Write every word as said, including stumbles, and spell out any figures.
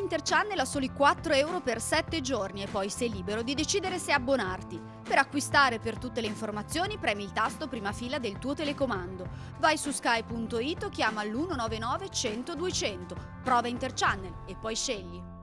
Interchannel a soli quattro euro per sette giorni e poi sei libero di decidere se abbonarti. Per acquistare per tutte le informazioni premi il tasto prima fila del tuo telecomando. Vai su sky punto it o chiama l'uno nove nove cento duecento. Prova Interchannel e poi scegli.